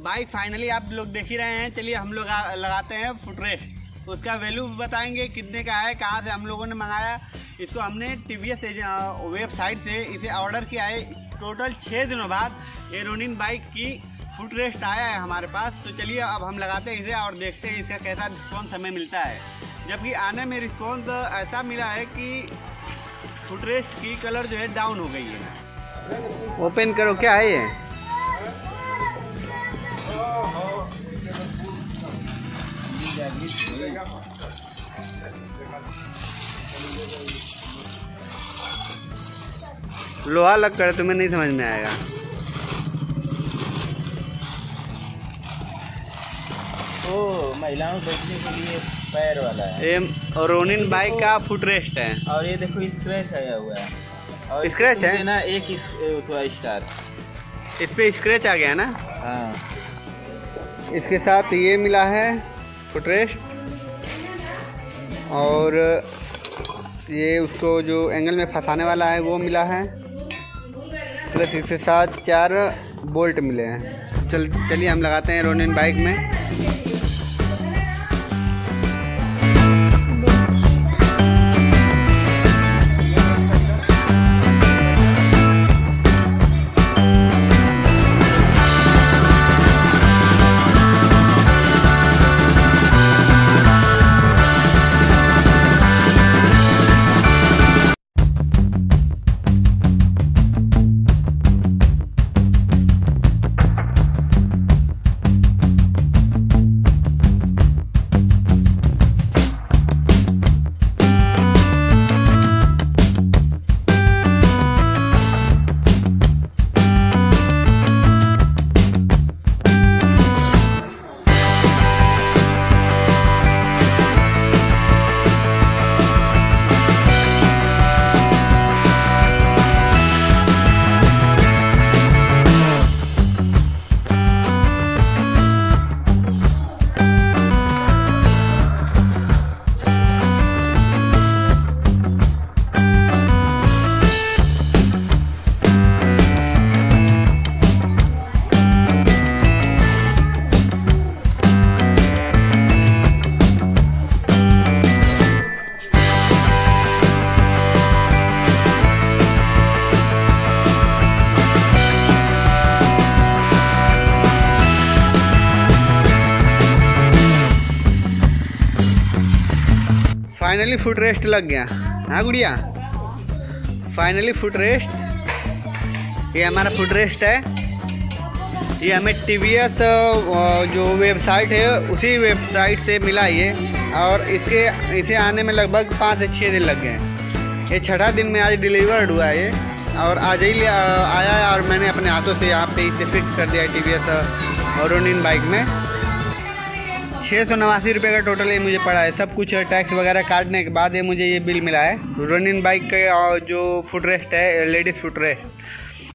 Bike finally आप लोग देख ही रहे हैं। चलिए हम लोग लगाते हैं फुटरेस्ट। उसका वैल्यू बताएंगे कितने का है, कहाँ से हम लोगों ने मंगाया। इसको हमने TVS वेबसाइट से इसे ऑर्डर किया है। टोटल 6 दिनों बाद ये रोनिन बाइक की फुटरेस्ट आया है हमारे पास। तो चलिए अब हम लगाते हैं इसे और देखते हैं इसका कैसा रिस्पॉन्स हमें मिलता है। जबकि आने में रिस्पॉन्स ऐसा मिला है कि फुटरेस्ट की कलर जो है डाउन हो गई है। ओपन करो, क्या है ये? लोहा लग कर तुम्हें नहीं समझ में आएगा। ओ महिलाओं बैठने के लिए पैर वाला है। ये रोनिन बाइक का फुटरेस्ट है। और ये देखो स्क्रैच आया हुआ है। और स्क्रैच है ना, एक स्टार इस पे स्क्रैच आ गया ना। हाँ, इसके साथ ये मिला है फुटरेस्ट, और ये उसको जो एंगल में फंसाने वाला है वो मिला है, प्लस इसके साथ 4 बोल्ट मिले हैं। चलिए हम लगाते हैं रोनिन बाइक में। फाइनली फुटरेस्ट लग गया। हाँ गुड़िया, फाइनली फुटरेस्ट, ये हमारा फुटरेस्ट है। ये हमें TVS जो वेबसाइट है उसी वेबसाइट से मिला ये, और इसे आने में लगभग 5 से 6 दिन लग गए। ये 6ठा दिन में आज डिलीवर्ड हुआ है ये, और आज ही आया है, और मैंने अपने हाथों से यहाँ पे इसे फिक्स कर दिया है TVS रोनिन बाइक में। 689 रुपये का टोटल ये मुझे पड़ा है। सब कुछ टैक्स वगैरह काटने के बाद ये मुझे ये बिल मिला है। रोनिन बाइक का जो फुटरेस्ट है, लेडीज़ फुटरेस्ट,